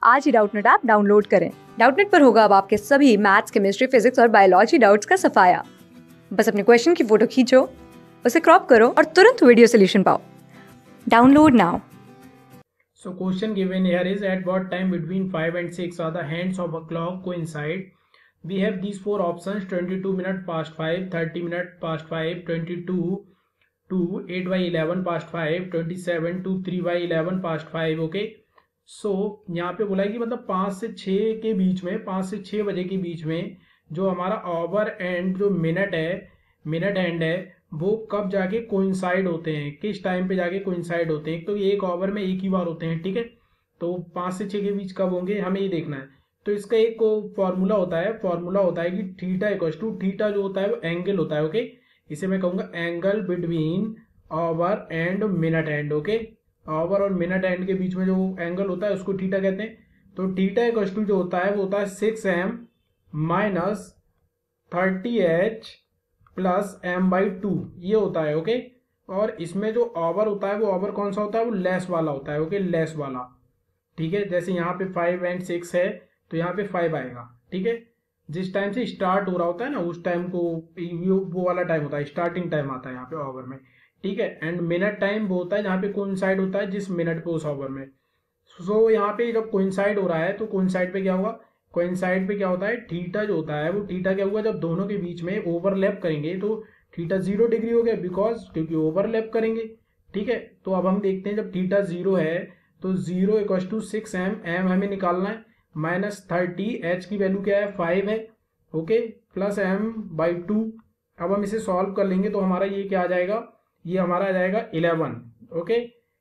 आज ही Doubtnet app download करें। डाउटनेट पर होगा अब आपके सभी मैथ्स, केमिस्ट्री, फिजिक्स और बायोलॉजी डाउट्स का सफाया। बस अपने क्वेश्चन की फोटो खींचो, उसे क्रॉप करो और तुरंत वीडियो सोल्यूशन पाओ। Download now. So question given here is at what time between 5 and 6 are the hands of a clock coincide? We have these four options: 22 minutes past 5, 30 minutes past 5, 22 to 8 by 11 past 5, 27 to 3 by 11 past 5. Okay. So यहाँ पे बोला है कि मतलब 5 से 6 के बीच में, 5 से 6 बजे के बीच में जो हमारा आवर एंड जो मिनट है, मिनट एंड है, वो कब जाके कोइंसाइड होते हैं, किस टाइम पे जाके कोइंसाइड होते हैं। तो ये एक ओवर में एक ही बार होते हैं, ठीक है। तो 5 से 6 के बीच कब होंगे हमें ये देखना है। तो इसका एक फॉर्मूला होता है कि थीटा इक्वल्स टू, थीटा जो होता है वो एंगल होता है। ओके, इसे मैं कहूंगा angle between hour and minute hand. Okay, hour और मिनट एंड के बीच में जो एंगल होता है उसको थीटा कहते हैं। तो थीटा इक्वल्स टू जो होता है वो होता है 6m minus 30h plus m/2, ये होता है। ओके, और इसमें जो ओवर होता है वो ओवर कौन सा होता है, वो लेस वाला होता है। ओके, लेस वाला, ठीक है। जैसे यहाँ पे 5 एंड 6 है तो यहाँ पे 5 आएगा, ठीक है। जिस टाइम से स्टार्ट हो रहा होता है ना उस टाइम को वो वाला टाइम होता है, स्टार्टिंग टाइम आता है यहाँ पे ओवर में, ठीक है। एंड मिनट टाइम वो होता है जहाँ पे कोइंसाइड होता है जिस मिनट पे उस ओवर में। सो यहाँ पे जब कोइंसाइड हो रहा है तो कोइंसाइड पे क्या होगा, कोइंसाइड पे क्या होता है, थीटा जो होता है वो थीटा क्या हुआ, जब दोनों के बीच में ओवरलैप करेंगे तो थीटा 0 डिग्री हो गया, बिकॉज क्योंकि ओवरलैप करेंगे, ठीक है। तो अब हम देखते हैं जब थीटा 0 है तो 0 इक्वल टू 6m, m हमें निकालना है, माइनस 30, h की वैल्यू क्या है 5 है, ओके, प्लस m/2। अब हम इसे सॉल्व कर लेंगे तो हमारा ये क्या आ जाएगा, ये हमारा आ जाएगा 11। ओके,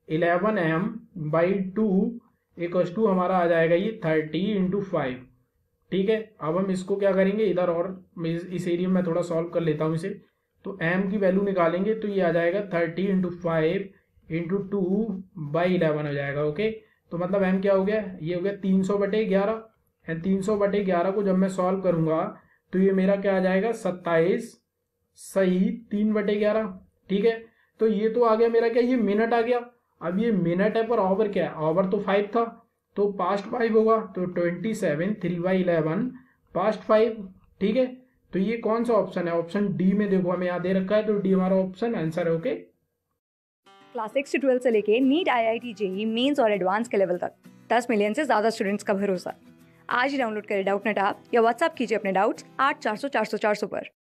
11m/2 इक्वल टू हमारा आ जाएगा ये 30 × 5, ठीक है। अब हम इसको क्या करेंगे, इधर और इस एरिया में थोड़ा सॉल्व कर लेता हूँ इसे। तो m की वैल्यू निकालेंगे तो ये आ जाएगा 30 × 5 × 2/11 हो जाएगा। ओके, तो मतलब m क्या हो गया, ये हो गया 300/11। एंड 300/11 को जब मैं सॉल्व करूंगा तो ये मेरा क्या आ जाएगा 27 सही 3/11, ठीक है। तो ये तो आ गया मेरा क्या, ये मिनट आ गया। अब ये मिनट है पर ओवर क्या है, ओवर तो 5 था तो पास्ट 5 होगा, तो 27 3/11 पास्ट 5, ठीक है। तो ये कौन सा ऑप्शन है, ऑप्शन डी में देखो हमें यहाँ दे रखा है, तो डी हमारा ऑप्शन आंसर है। ओके, क्लास 6 से 12 से लेके नीट, IIT, JEE मेंस और एडवांस के लेवल तक 10 मिलियन से ज्यादा स्टूडेंट्स का भरोसा। आज ही डाउनलोड करें डाउटनेट ऐप या व्हाट्सएप कीजिए अपने डाउट्स 8400 400 400 पर।